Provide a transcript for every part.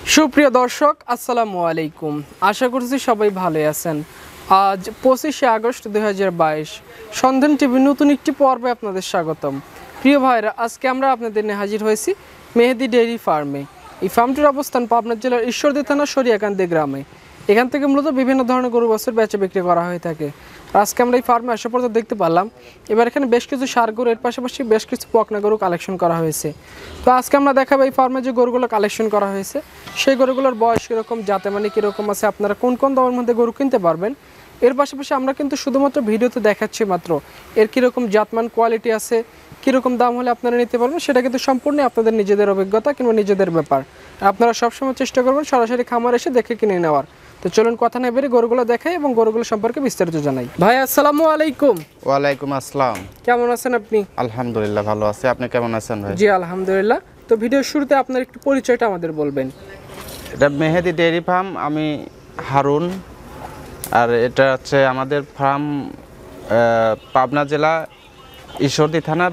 সুপ্রিয় দর্শক আসসালামু আলাইকুম। আশা করছি সবাই ভালো আছেন। আজ 25শে আগস্ট 2022 সন্ধান টিভি নতুন একটি পর্বে আপনাদের স্বাগতম। প্রিয় ভাইরা, আজকে আমরা আপনাদের নিয়ে হাজির হয়েছি মেহেদি ডেইরি ফার্মে। এই ফার্মটির অবস্থান পাবনা জেলার ঈশ্বরদী থানা সরিয়াকান্দি গ্রামে। এখান থেকে মূলত বিভিন্ন ধরনের গরু বাছুর বেচা বিক্রি করা হয়ে থাকে। আজকে আমরা এই ফার্মে আসা পর্যন্ত দেখতে পারলাম এবার এখানে বেশ কিছু ষাঁড় গরু, এর পাশাপাশি বেশ কিছু বকনা গরু কালেকশন করা হয়েছে। তো আজকে আমরা দেখাবো এই ফার্মে যে গরুগুলো কালেকশন করা হয়েছে সেই গরুগুলোর বয়স কীরকম, জাতে মানে কীরকম আছে, আপনারা কোন কোন দামের মধ্যে গরু কিনতে পারবেন। এর পাশাপাশি আমরা কিন্তু শুধুমাত্র ভিডিওতে দেখাচ্ছি মাত্র, এর কীরকম জাতমান কোয়ালিটি আছে, কীরকম দাম হলে আপনারা নিতে পারবেন সেটা কিন্তু সম্পূর্ণ আপনাদের নিজেদের অভিজ্ঞতা কিংবা নিজেদের ব্যাপার। আপনারা সবসময় চেষ্টা করবেন সরাসরি খামার এসে দেখে কিনে নেওয়ার। তো চলুন কথা না বেরিয়ে গরুগুলো দেখাই এবং গরুগুলো সম্পর্কে বিস্তারিত জানাই। ভাই আসসালামু আলাইকুম। ওয়ালাইকুম আসসালাম। কেমন আছেন আপনি? আলহামদুলিল্লাহ ভালো আছি, আপনি কেমন আছেন ভাই? জি আলহামদুলিল্লাহ। তো ভিডিওর শুরুতে আপনার একটু পরিচয়টা আমাদের বলবেন। এটা মেহেদি ডেইরি ফার্ম, আমি হারুন। আর এটা হচ্ছে আমাদের ফার্ম পাবনা জেলা ঈশ্বরদী থানা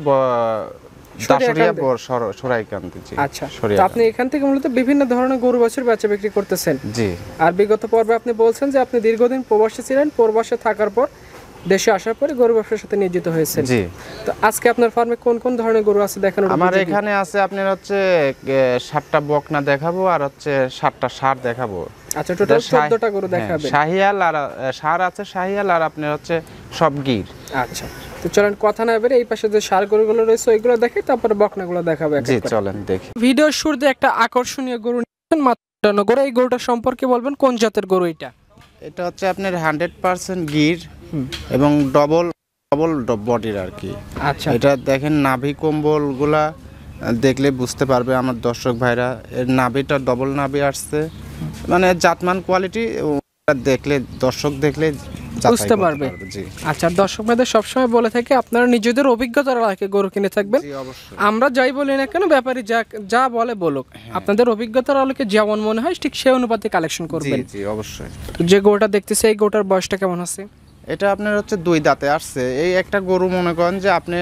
সরাইকান্দি। আচ্ছা, তো আপনি এখান থেকে মূলত বিভিন্ন ধরনের গরু বাছুর বেচা বিক্রি করতেছেন। জি। আর বিগত পর্বে আপনি বলছেন যে আপনি দীর্ঘদিন প্রবাসী ছিলেন, প্রবাসে থাকার পর দেশে আসার পরে গরু ব্যবসার সাথে নিয়োজিত হয়েছেন। জি। তো আজকে আপনার ফার্মে কোন কোন ধরনের গরু আছে দেখানোর? আমার এখানে আছে আপনার হচ্ছে 7টা বকনা দেখাবো আর হচ্ছে 7টা ষাঁড় দেখাবো। আচ্ছা, টোটাল 14টা গরু দেখাবেন। শাহিয়াল আর ষাঁড় আছে, শাহিয়াল আর আপনার হচ্ছে সব গির। আচ্ছা, তো চলেন কথা না বেরে এই পাশে যে ষাঁড় গরুগুলো রয়েছে ওইগুলো দেখে তারপরে বকনাগুলো দেখাবো। জি চলেন দেখি। ভিডিওর শুরুতে একটা আকর্ষণীয় গরু নিয়েছেন মাত্র গরু। এই গরুটা সম্পর্কে বলবেন, কোন জাতের গরু এটা? এটা হচ্ছে আপনার 100% গির এবং ডবল বডির আর কি। আচ্ছা, এটা দেখেন নাভি কম্বলগুলা দেখলে বুঝতে পারবে আমার দর্শক ভাইরা, এর নাভিটা ডবল নাভি আসছে, মানে জাতমান কোয়ালিটি দেখলে দর্শক দেখলে বুঝতে পারবে। জি। আচ্ছা, দর্শক ভাইদের সবসময় বলে থাকে আপনারা নিজেদের অভিজ্ঞতার আলোকে গরু কিনে থাকবেন। আমরা যাই বলি না কেন, ব্যাপারী যা বলে বলুক, আপনাদের অভিজ্ঞতার আলোকে যেমন মনে হয় ঠিক সেই অনুপাতে কালেকশন করবেন। জি অবশ্যই। যে গরুটা দেখতেছে এই গরুটার বয়সটা কেমন আছে? এটা আপনার হচ্ছে 2 দাঁতে আসছে। এই একটা গরু মনে করেন যে আপনি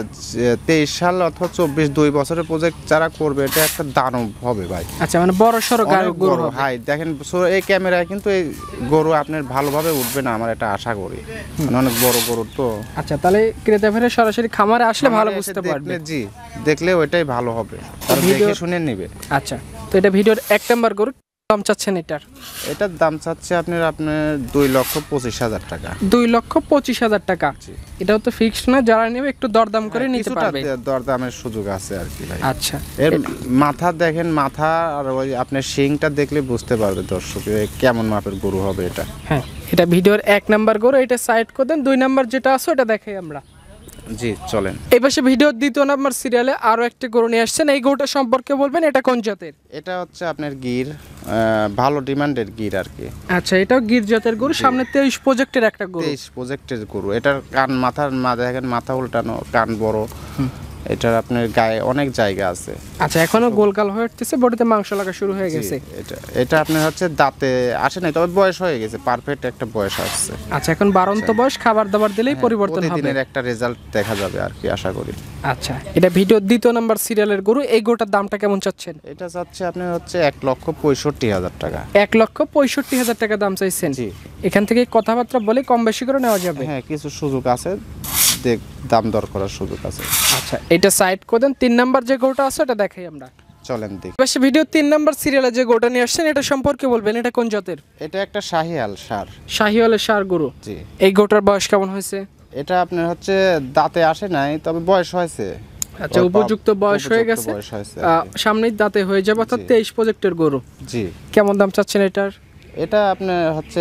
23 সাল অথবা 2 বছরের প্রজেক্ট যারা করবে এটা একটা দানব হবে ভাই। আচ্ছা, মানে বড় সরো গরু হবে। হাই দেখেন এই ক্যামেরায় কিন্তু এই গরু আপনার ভালোভাবে উঠবে না, আমার এটা আশা করি, অনেক বড় গরু তো। আচ্ছা, তাহলে ক্রেতা ফেরে সরাসরি খামারে আসলে ভালো বুঝতে পারবে। জি, দেখলে ওইটাই ভালো হবে, তার দেখে শুনে নেবে। আচ্ছা, তো এটা ভিডিওর 1 নাম্বার গরু। দাম চাচ্ছেন এটার দাম চাচ্ছে আপনার 2,25,000 টাকা। 2,25,000 টাকা। এটাও তো ফিক্সড না, যারা নেবে একটু দরদাম করে নিতে পারবে। দরদামের সুযোগ আছে আর কি ভাই। আচ্ছা, এর মাথা দেখেন, মাথা আর ওই আপনার শিংটা দেখলে বুঝতে পারবে দর্শক কেমন মাপের গরু হবে এটা। হ্যাঁ, এটা ভিডিওর 1 নাম্বার গরু। এটা সাইড করে দেন। 2 নাম্বার যেটা আছে ওটা দেখাই আমরা। জি চলেন। এই পাশে ভিডিওর 2 নাম্বার সিরিয়ালে আরো একটা গরু নিয়ে আসছেন। এই গরুটা সম্পর্কে বলবেন, এটা কোন জাতের? এটা হচ্ছে আপনার গির, ভালো ডিমান্ডের গির আর কি। আচ্ছা, এটাও গির জাতের গরু। সামনে 23 প্রজেক্টের একটা গরু। 23 প্রজেক্টের গরু। এটার কান মাথার দেখেন, মাথা উল্টানো, কান বড়। এটার আপনার গায়ে অনেক জায়গা আছে। আচ্ছা, এখনো গোলগাল হয়ে উঠতেছে, বডিতে মাংস লাগা শুরু হয়ে গেছে। এটা আপনার হচ্ছে দাঁতে আসে নাই, তবে বয়স হয়ে গেছে, পারফেক্ট একটা বয়স আসছে। আচ্ছা, এখন বাড়ন্ত বয়স, খাবার দাবার দিলেই পরিবর্তন হবে। প্রতিদিনের একটা রেজাল্ট দেখা যাবে আর কি, আশা করি। আচ্ছা, এটা ভিডিওর 2 নাম্বার সিরিয়ালের গরু। এই গরুটার দামটা কেমন চাচ্ছেন? এটা চাচ্ছে আপনার হচ্ছে 1,65,000 টাকা। 1,65,000 টাকা দাম চাইছেন। জি। এখান থেকে কথাবার্তা বলে কম বেশি করে নেওয়া যাবে। হ্যাঁ, কিছু সুযোগ আছে, দাম দর করার সুযোগ আছে। আচ্ছা, এটা সাইড করে দেন। 3 নাম্বার যে গরুটা আছে এটা দেখাই আমরা। চলেন দেখি। বেশ, ভিডিও 3 নাম্বার সিরিয়ালে যে গরুটা নিয়ে আসছেন এটা সম্পর্কে বলবেন, এটা কোন জাতের? এটা একটা শাহিয়াল ষাঁড়। শাহিওয়ালের ষাঁড় গরু। জি। এই গরুটার বয়স কেমন হয়েছে? এটা আপনার হচ্ছে দাঁতে আসে নাই, তবে বয়স হয়েছে। আচ্ছা, উপযুক্ত বয়স হয়ে গেছে, সামনেই দাঁতে হয়ে যাবে, অর্থাৎ 23 প্রজেক্টের গরু। জি। কেমন দাম চাচ্ছেন এটার? এটা আপনার হচ্ছে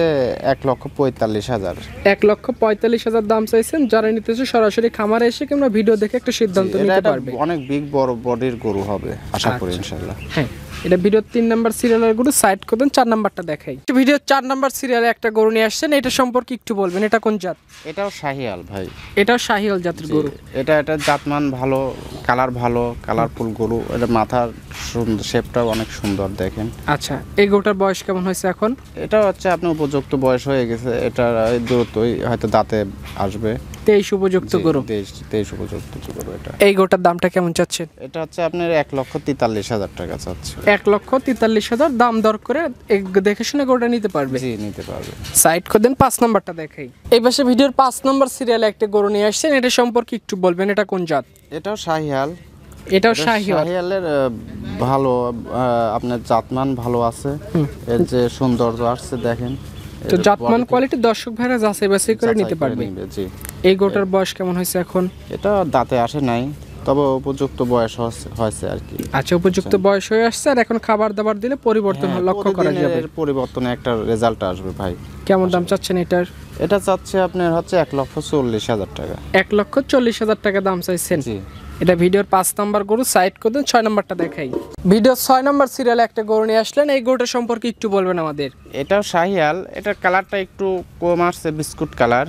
1,45,000। 1,45,000 দাম চাইছেন। যারা নিতেছে সরাসরি খামারে এসে কিংবা ভিডিও দেখে একটা সিদ্ধান্ত নিতে পারবে। অনেক বিগ বড় বডির গরু হবে আশা করি ইনশাআল্লাহ। হ্যাঁ, এটা ভিডিওর 3 নাম্বার সিরিয়ালের গরু। সাইড করে দেন। 4 নাম্বারটা দেখাই। ভিডিওর 4 নাম্বার সিরিয়ালে একটা গরু নিয়ে আসছেন, এটা সম্পর্কে একটু বলবেন, এটা কোন জাত? এটাও শাহিয়াল ভাই। এটাও শাহিওয়াল জাতের গরু। এটা জাতমান ভালো, কালার ভালো, কালারফুল গরু। এটা মাথার শেপটাও অনেক সুন্দর দেখেন। আচ্ছা, এই গরুটার বয়স কেমন হয়েছে এখন? এটা হচ্ছে আপনার উপযুক্ত বয়স হয়ে গেছে, এটা দ্রুতই হয়তো দাঁতে আসবে। 23 উপযুক্ত গরু। 23 উপযুক্ত গরু এটা। এই গরুটার দামটা কেমন চাচ্ছেন? এটা হচ্ছে আপনার 1,43,000 টাকা চাচ্ছে। 1,43,000 দাম দর করে দেখে শুনে গরুটা নিতে পারবে। জি, নিতে পারবে। সাইড করে দেন, 5 নাম্বারটা দেখাই। এই পাশে ভিডিওর 5 নাম্বার সিরিয়ালে একটা গরু নিয়ে আসছেন, এটা সম্পর্কে একটু বলবেন, এটা কোন জাত? এটাও শাহিয়াল। এটাও শাহিওয়াল। শাহিয়ালের ভালো আপনার জাতমান ভালো আছে। এর যে সৌন্দর্য আসছে দেখেন। তো জাতমান কোয়ালিটি দর্শক ভাইরা যাচাই বাছাই করে নিতে পারবে। জি। এই গরুটার বয়স কেমন হয়েছে এখন? এটা দাঁতে আসে নাই, তবে উপযুক্ত বয়স হয়েছে আর কি। আচ্ছা, উপযুক্ত বয়স হয়ে আসছে, আর এখন খাবার দাবার দিলে পরিবর্তন লক্ষ্য করা যাবে। এর পরিবর্তনে একটা রেজাল্ট আসবে ভাই। কেমন দাম চাচ্ছেন এটার? এটা চাচ্ছে আপনার হচ্ছে 1,40,000 টাকা। 1,40,000 টাকা দাম চাইছেন। জি। এটা ভিডিওর 5 নাম্বার গরু, সাইড করে দেন, 6 নাম্বারটা দেখাই। ভিডিও 6 নাম্বার সিরিয়ালে একটা গরু নিয়ে আসলেন, এই গরুটা সম্পর্কে একটু বলবেন আমাদের। এটাও শাহিয়াল, এটার কালারটা একটু কম আসছে, বিস্কুট কালার।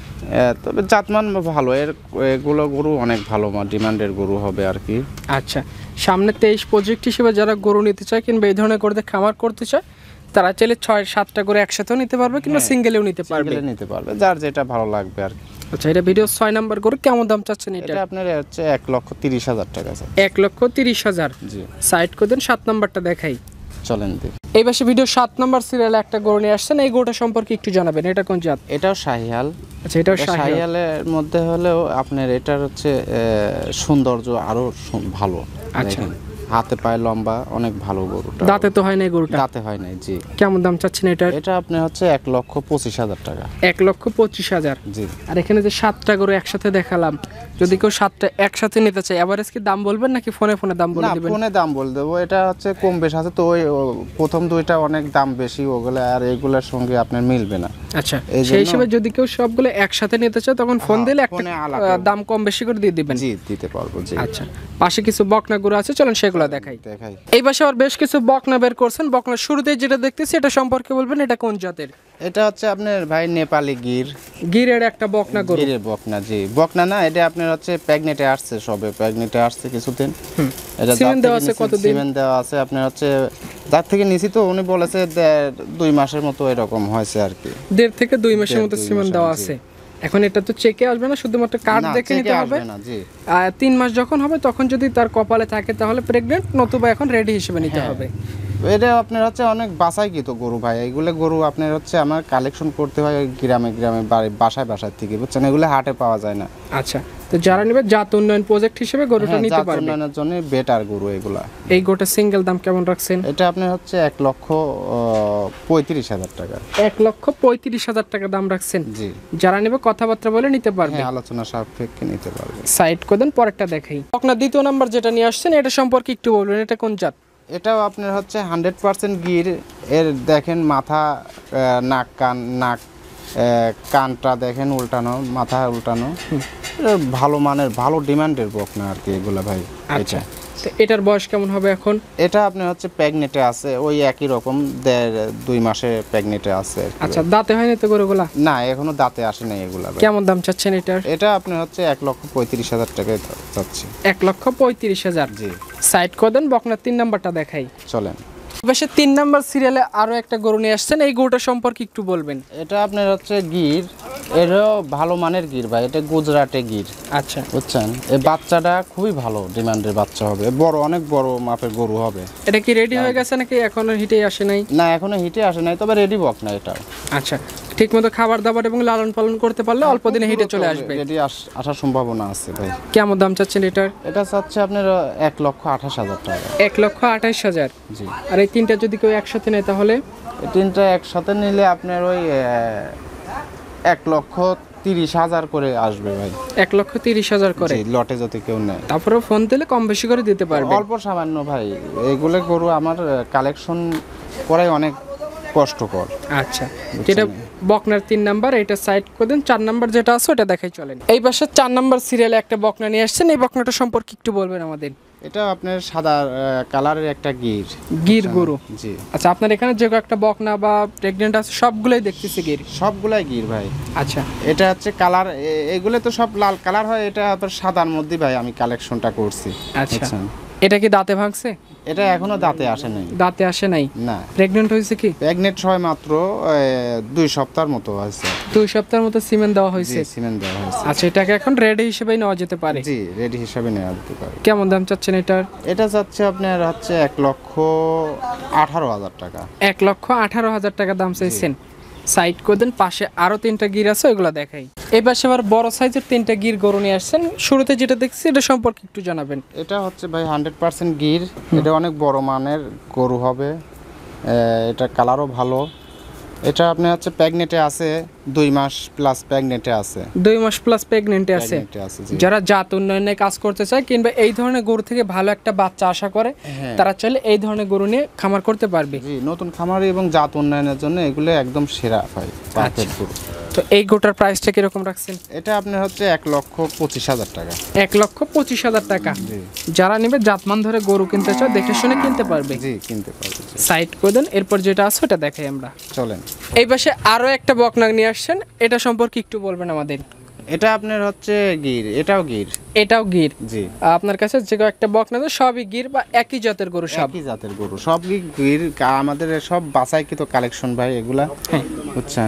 তবে জাতমান ভালো, এগুলো গরু অনেক ভালো ডিমান্ডের গরু হবে আর কি। আচ্ছা, সামনে 23 প্রজেক্ট হিসেবে যারা গরু নিতে চায় কিংবা এই ধরনের গরুতে খামার করতে চায়, তারা চাইলে 6-7টা করে একসাথেও নিতে পারবে কিংবা সিঙ্গেলেও নিতে পারবে। যার যেটা ভালো লাগবে আর কি। আচ্ছা, এটা ভিডিও 6 নাম্বার গরু, কেমন দাম চাচ্ছেন এটা? এটা আপনার হচ্ছে 1,30,000 টাকা। 1,30,000। জি। সাইড করে দেন, 7 নাম্বারটা দেখাই। চলেন দিই। এই পাশে ভিডিও 7 নাম্বার সিরিয়ালে একটা গরু নিয়ে আসছেন, এই গরুটা সম্পর্কে একটু জানাবেন, এটা কোন জাত? এটাও শাহিয়াল। আচ্ছা, এটাও শাহিয়ালের মধ্যে হলেও আপনার এটার হচ্ছে সৌন্দর্য আরো ভালো। আচ্ছা, হাতে পায়ে লম্বা, অনেক ভালো গরুটা। দাঁতে তো হয় না গরুটা? দাঁতে হয় নাই। জি। কেমন দাম চাচ্ছেন এটা? এটা আপনার হচ্ছে 1,25,000 টাকা। 1,25,000। জি। আর এখানে যে 7টা গরু একসাথে দেখালাম, যদি কেউ 7টা একসাথে নিতে চায়, এভারেজ কি দাম বলবেন নাকি ফোনে দাম বলে দিবেন? ফোনে দাম বলে দেবো। এটা হচ্ছে কম বেশ আছে তো, ওই প্রথম দুইটা অনেক দাম বেশি, ওগুলো আর এগুলোর সঙ্গে আপনার মিলবে না। আচ্ছা, সেই হিসেবে যদি কেউ সবগুলো একসাথে নিতে চায়, তখন ফোন দিলে একটা দাম কম বেশি করে দিয়ে দিবেন। জি, দিতে পারবো। জি। আচ্ছা, পাশে কিছু বকনা গরু আছে, চলেন সেগুলো দেখাই। এই পাশে আবার বেশ কিছু বকনা বের করছেন। বকনা শুরুতেই যেটা দেখতেছি, এটা সম্পর্কে বলবেন, এটা কোন জাতের? এটা হচ্ছে আপনার ভাই নেপালি গিরের একটা বকনা গরু। গিরের বকনা। জি। বকনা না, এটা আপনার হচ্ছে প্রেগনেটে আসছে, সবে প্রেগনেটে আসছে কিছুদিন। এটা সিমেন্ট দেওয়া আছে কতদিন? সিমেন্ট দেওয়া আছে আপনার হচ্ছে যার থেকে নিছি তো, উনি বলেছে 2 মাসের মতো এরকম হয়েছে আর কি। 1.5 থেকে 2 মাসের মতো সিমেন্ট দেওয়া আছে। এখন এটা তো চেকে আসবে না, শুধুমাত্র কার্ড দেখে নিতে হবে। 3 মাস যখন হবে, তখন যদি তার কপালে থাকে তাহলে প্রেগনেন্ট, নতুবা এখন রেডি হিসেবে নিতে হবে। এটা আপনার হচ্ছে অনেক বাছাইকৃত গরু ভাই। এইগুলো গরু আপনার হচ্ছে আমার কালেকশন করতে হয় গ্রামে বাসায় থেকে, বুঝছেন? এগুলো হাটে পাওয়া যায় না। আচ্ছা, তো যারা নেবে জাত উন্নয়ন প্রজেক্ট হিসেবে গরুটা নিতে পারবে। জাত উন্নয়নের জন্য বেটার গরু এগুলা। এই গরুটা সিঙ্গেল দাম কেমন রাখছেন? এটা আপনার হচ্ছে 1,35,000 টাকা। 1,35,000 টাকা দাম রাখছেন। জি। যারা নেবে কথাবার্তা বলে নিতে পারবে। আলোচনা সাপেক্ষে নিতে পারবে। সাইড করে দেন, পরেরটা দেখাই। আপনার দ্বিতীয় নাম্বার যেটা নিয়ে আসছেন, এটা সম্পর্কে একটু বলবেন, এটা কোন জাত? এটাও আপনার হচ্ছে 100% গির। এর দেখেন মাথা, নাক, কানটা দেখেন উল্টানো, মাথা উল্টানো। ভালো মানের, ভালো ডিমান্ডের বকনা আর কি এগুলা ভাই। আচ্ছা, তো এটার বয়স কেমন হবে এখন? এটা আপনার হচ্ছে প্রেগনেটে আছে, ওই একই রকম 2 মাসে প্রেগনেটে আছে। আচ্ছা, দাঁতে হয়নি তো গরুগুলা? না, এখনো দাঁতে আসে নাই এগুলা। কেমন দাম চাচ্ছেন এটার? এটা আপনার হচ্ছে 1,35,000 টাকা চাচ্ছি। 1,35,000। জি। সাইড করে দেন, বকনার 3 নাম্বারটা দেখাই। চলেন। পাশে 3 নাম্বার সিরিয়ালে আরো একটা গরু নিয়ে আসছেন, এই গরুটা সম্পর্কে একটু বলবেন। এটা আপনার হচ্ছে গির, এরও ভালো মানের গির ভাই। এটা গুজরাটে গির। আচ্ছা, বুঝছেন? এই বাচ্চাটা খুবই ভালো ডিমান্ডের বাচ্চা হবে, অনেক বড় মাপের গরু হবে। এটা কি রেডি হয়ে গেছে নাকি এখনো হিটে আসে নাই? না, এখনো হিটে আসে নাই, তবে রেডি বক না এটা। আচ্ছা, ঠিকমতো খাবার দাবার এবং লালন পালন করতে পারলে অল্প দিনে হিটে চলে আসবে। রেডি আসার সম্ভাবনা আছে ভাই। কেমন দাম চাচ্ছেন এটার? এটা চাচ্ছে আপনার 1,28,000 টাকা। 1,28,000। জি। আর এই তিনটা যদি কেউ একসাথে নেয় তাহলে? এই তিনটা একসাথে নিলে আপনার ওই 1,30,000 করে আসবে ভাই। 1,30,000 করে লটে যদি কেউ নেয়। তারপরে ফোন দিলে কম বেশি করে দিতে পারবে। অল্প সামান্য ভাই, এগুলো গরু আমার কালেকশন করাই অনেক কষ্টকর। আচ্ছা, এটা বকনার 3 নাম্বার, এটা সাইড করে দেন। 4 নাম্বার যেটা আছে ওটা দেখাই চলেন। এই পাশে 4 নাম্বার সিরিয়ালে একটা বকনা নিয়ে আসছেন, এই বকনাটা সম্পর্কে একটু বলবেন আমাদের। এটা আপনার সাদা কালারের একটা গির গরু। জি। আচ্ছা, আপনার এখানে যে একটা বকনা বা প্রেগন্যান্ট আছে সবগুলাই দেখতেছি গির? সবগুলাই গির ভাই। আচ্ছা, এটা হচ্ছে কালার, এগুলো তো সব লাল কালার হয়, এটা আপনার সাদার মধ্যে ভাই আমি কালেকশনটা করছি। আচ্ছা, এটা কি দাঁতে ভাঙছে? এটা এখনো দাঁতে আসে নাই। দাঁতে আসে নাই? না। প্রেগন্যান্ট হয়েছে কি? প্রেগনেন্ট হয় মাত্র 2 সপ্তাহের মতো হয়েছে। 2 সপ্তাহের মতো সিমেন্ট দেওয়া হয়েছে? জি, সিমেন্ট দেওয়া হয়েছে। আচ্ছা, এটাকে এখন রেডি হিসেবে নেওয়া যেতে পারে? জি, রেডি হিসাবে নেওয়া যেতে পারে। কেমন দাম চাচ্ছেন এটার? এটা যাচ্ছে আপনার হচ্ছে 1,18,000 টাকা। 1,18,000 টাকা দাম চাইছেন। সাইড করে দেন, পাশে আরো 3টা গির আছে, ওগুলো দেখাই। এই পাশে আবার বড় সাইজের 3টা গির গরু নিয়ে আসছেন। শুরুতে যেটা দেখছি এটা সম্পর্কে একটু জানাবেন। এটা হচ্ছে ভাই 100% গির। এটা অনেক বড় মানের গরু হবে। এটা কালারও ভালো। এটা আপনি হচ্ছে প্রেগনেন্টে আছে, 2 মাস প্লাস প্রেগনেন্টে আছে। 2 মাস প্লাস প্রেগনেন্টে আছে। যারা জাত উন্নয়নে কাজ করতে চায় কিংবা এই ধরনের গরু থেকে ভালো একটা বাচ্চা আশা করে, তারা চাইলে এই ধরনের গরু নিয়ে খামার করতে পারবে। জি, নতুন খামারি এবং জাত উন্নয়নের জন্য এগুলো একদম সেরা ভাই, পারফেক্ট গরু। তো এই গরুটার প্রাইসটা কিরকম রাখছেন? এটা আপনার হচ্ছে 1,25,000 টাকা। 1,25,000 টাকা। যারা নেবে জাতমান ধরে গরু কিনতে চায়, দেখে শুনে কিনতে পারবে। জি, কিনতে পারবে। সাইড করে দেন, এরপর যেটা আছে ওটা দেখাই আমরা। চলেন। এই পাশে আরো একটা বকনা নিয়ে আসছেন, এটা সম্পর্কে একটু বলবেন আমাদের। এটা আপনার হচ্ছে গির, এটাও গির। এটাও গির। জি। আপনার কাছে যে একটা বকনা আছে সবই গির বা একই জাতের গরু? সব একই জাতের গরু, সব গির। আমাদের সব বাছাইকৃত কালেকশন ভাই এগুলা, বুঝছেন।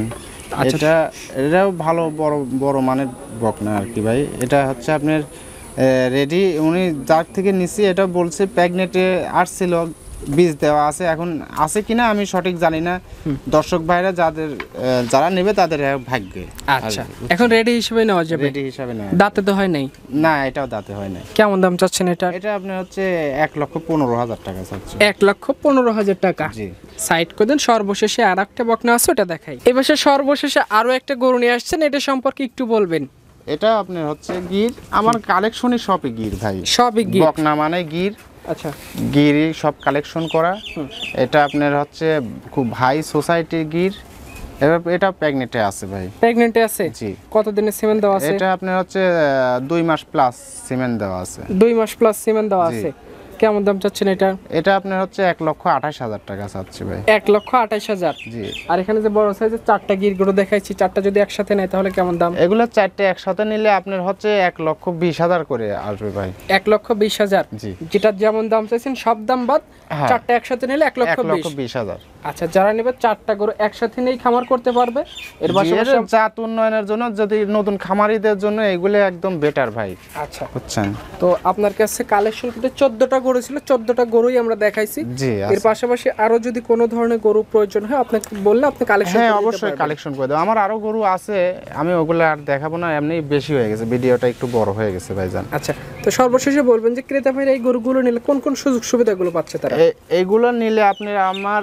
এটাও ভালো বড় বড় মানের বকনা আর কি ভাই। এটা হচ্ছে আপনার রেডি, উনি যার থেকে নিছি এটা বলছে প্রেগনেন্টে আসছিল, বীজ দেওয়া আছে, এখন আছে কিনা আমি সঠিক জানি না। দর্শক ভাইরা যারা নেবে তাদের ভাগ্যে। আচ্ছা, এখন রেডি হিসেবে নেওয়া যাবে? রেডি হিসাবে নেওয়া। দাঁতে তো হয় নাই? না, এটাও দাঁতে হয় নাই। কেমন দাম চাচ্ছেন এটা? এটা আপনার হচ্ছে 1,15,000 টাকা চাচ্ছে। 1,15,000 টাকা। জি। সাইড করে দেন, সর্বশেষে আর একটা বকনা আছে, ওটা দেখাই। এবার সর্বশেষে আরো একটা গরু নিয়ে আসছেন, এটা সম্পর্কে একটু বলবেন। এটা আপনার হচ্ছে গির। আমার কালেকশনই সবই গির ভাই, সবই গির। বকনা মানে গির। আচ্ছা, গিরই সব কালেকশন করা। এটা আপনার হচ্ছে খুব হাই সোসাইটির গির। এটা প্রেগনেন্টে আছে ভাই। প্রেগনেন্টে আছে? জি। কতদিনের সিমেন্ট দেওয়া আছে? এটা আপনার হচ্ছে 2 মাস প্লাস সিমেন্ট দেওয়া আছে। 2 মাস প্লাস সিমেন্ট দেওয়া আছে। কেমন দাম চাচ্ছেন এটা? এটা আপনার হচ্ছে 1,28,000 টাকা চাচ্ছে ভাই। 1,28,000। জি। আর এখানে যে বড় সাইজের 4টা গির গরু দেখাইছি, 4টা যদি একসাথে নেয় তাহলে কেমন দাম? এগুলো 4টে একসাথে নিলে আপনার হচ্ছে 1,20,000 করে আসবে ভাই। 1,20,000। জি। যেটা যেমন দাম চাইছেন সব দাম বাদ, 4টা একসাথে নিলে 1,20,000। আচ্ছা, যারা নেবে 4টা গরু একসাথে নিয়েই খামার করতে পারবে। এর পাশাপাশি জাত উন্নয়নের জন্য, যদি নতুন খামারিদের জন্য এগুলো একদম বেটার ভাই। আচ্ছা, বুঝছেন। তো আপনার কাছে কালেকশন করতে 14টা গরু ছিল, 14টা গরুই আমরা দেখাইছি। জি। এর পাশাপাশি আরো যদি কোনো ধরনের গরু প্রয়োজন হয় আপনাকে বললে আপনি কালেকশন করে দিতে পারবেন। অবশ্যই কালেকশন করে দেব। আমার আরো গরু আছে, আমি ওগুলো আর দেখাবো না, এমনি বেশি হয়ে গেছে, ভিডিওটা একটু বড় হয়ে গেছে ভাইজান। আচ্ছা, তো সর্বশেষে বলবেন যে ক্রেতা ভাইরা এই গরুগুলো নিলে কোন কোন সুযোগ সুবিধাগুলো পাচ্ছে তারা? এইগুলো নিলে আপনি আমার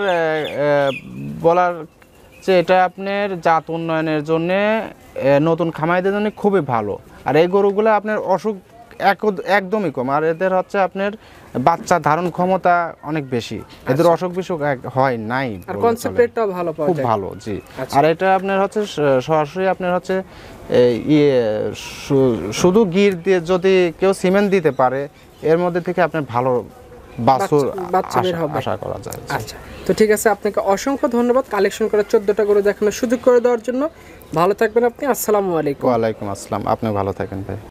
বলার যে এটা আপনার জাত উন্নয়নের জন্য, নতুন খামারিদের জন্য খুবই ভালো। আর এই গরুগুলো আপনার অসুখ একদমই কম, আর এদের হচ্ছে আপনার বাচ্চা ধারণ ক্ষমতা অনেক বেশি, এদের অসুখ বিসুখ হয় নাই। আর কনসেপ্টটাও ভালো পাওয়া যায়, খুব ভালো। জি। আর এটা আপনার হচ্ছে সরাসরি আপনার হচ্ছে শুধু গির দিয়ে যদি কেউ সিমেন্ট দিতে পারে, এর মধ্যে থেকে আপনার ভালো বাচ্চা বের হবে আশা করা যায়। আচ্ছা, তো ঠিক আছে, আপনাকে অসংখ্য ধন্যবাদ কালেকশন করে 14টা করে দেখানোর সুযোগ করে দেওয়ার জন্য। ভালো থাকবেন আপনি। আসসালামু আলাইকুম। ওয়ালাইকুম আসসালাম। আপনি ভালো থাকেন ভাই।